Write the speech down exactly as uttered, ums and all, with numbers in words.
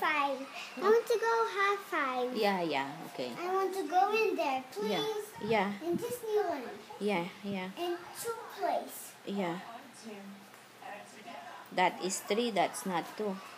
five. I want to go high five. Yeah, yeah, okay. I want to go in there, please. Yeah, yeah, In Disneyland. yeah, yeah, In two place. yeah. That is three, that's not two.